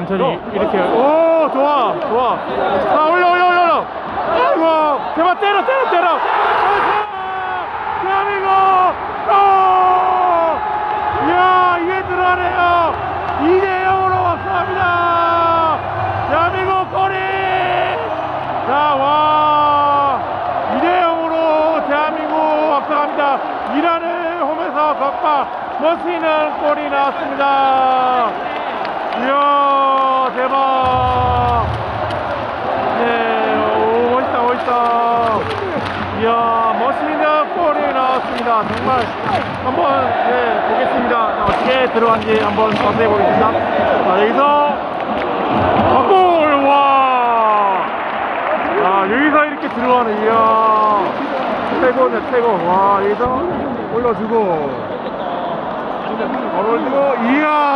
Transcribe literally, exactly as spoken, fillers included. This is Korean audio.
앤토니 이렇게. 오, 좋아, 좋아. 아, 올려, 올려, 올려. 아이고, 제발 때려, 때려, 때려. 대한민국! 오! 이야, 이게 들어가네요. 이 대 영으로 확성합니다. 대한민국 골이! 자, 와. 이 대 영으로 대한민국 확성합니다. 이라는 홈에서 격파 멋있는 골이 나왔습니다. 이야, 대박. 네, 오, 멋있다, 멋있다. 이야, 멋있는 골이 나왔습니다. 정말 한번 네, 보겠습니다. 어떻게 들어간지 한번 자세히 보겠습니다. 자, 여기서 아, 골! 와! 아, 여기서 이렇게 들어가는, 이야, 최고네, 최고. 와, 여기서 올려주고 바로 올리고, 이야,